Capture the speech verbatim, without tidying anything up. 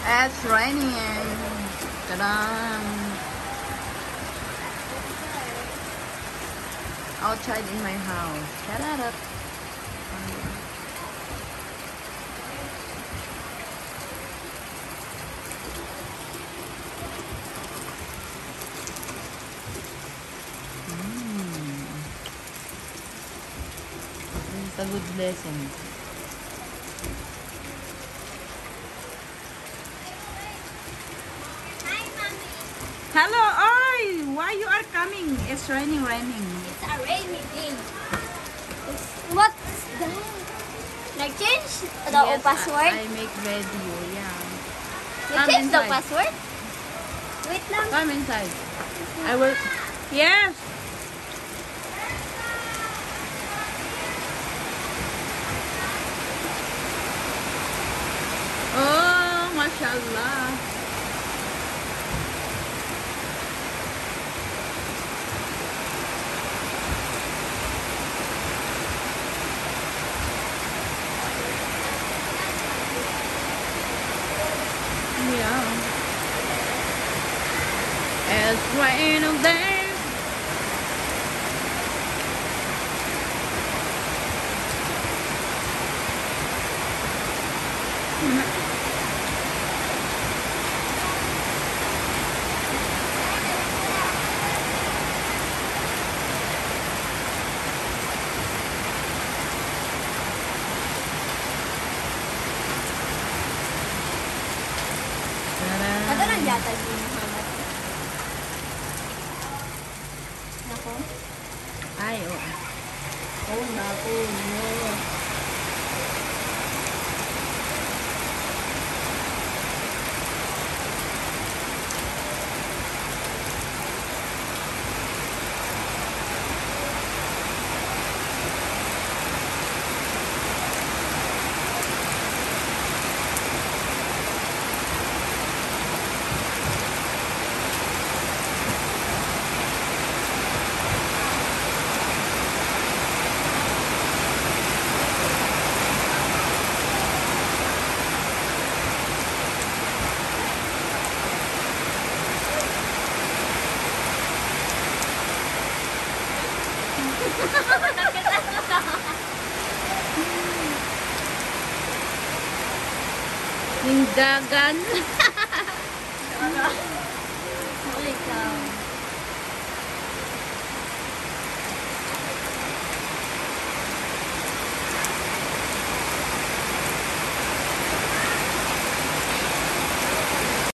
It's raining. Ta-da! Outside in my house. Ta-da-da! Mm. It's a good blessing. Hello, oi! Why you are coming? It's raining, raining. It's a rainy day. It's, what's that? Like change the Yes, password? I, I make video, yeah. You Come change the inside. password? Wait lang. Come inside. I will. Yes. Oh, mashallah. Yeah. It's raining there. Ano nang yata din Muhammad? Nako. Ay, oh. Oh, naku, no. Yung dagan.